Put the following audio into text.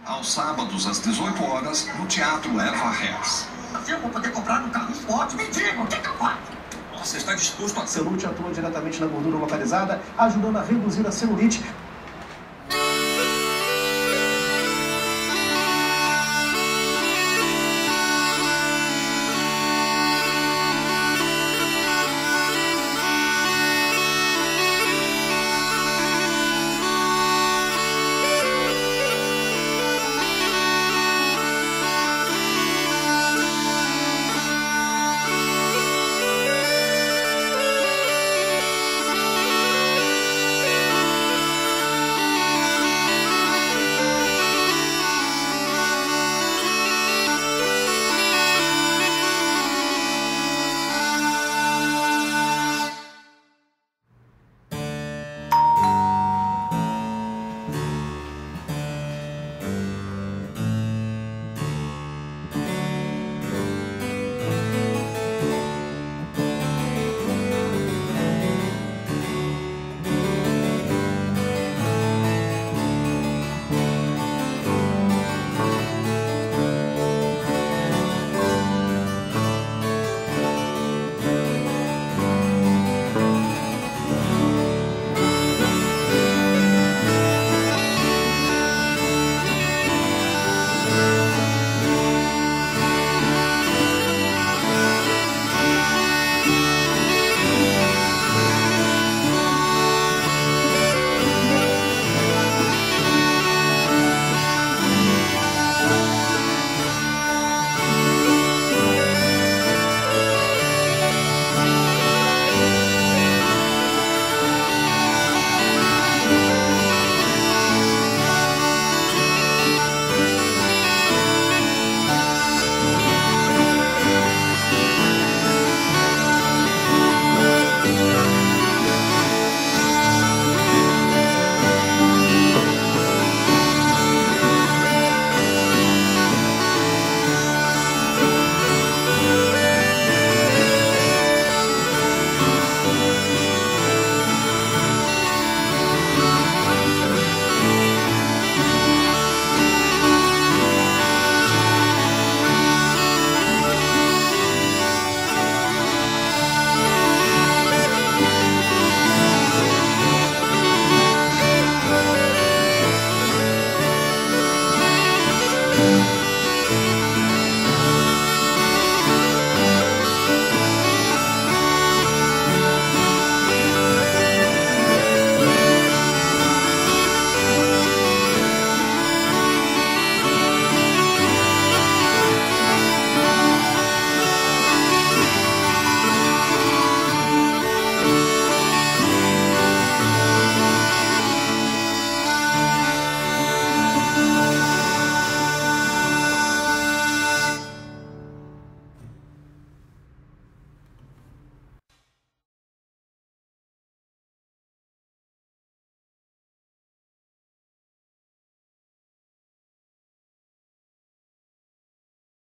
Aos sábados, às 18 horas, no Teatro Eva Rez. Se eu vou poder comprar um carro esporte, me diga, o que eu faço? Você está disposto a... Celute atua diretamente na gordura localizada, ajudando a reduzir a celulite.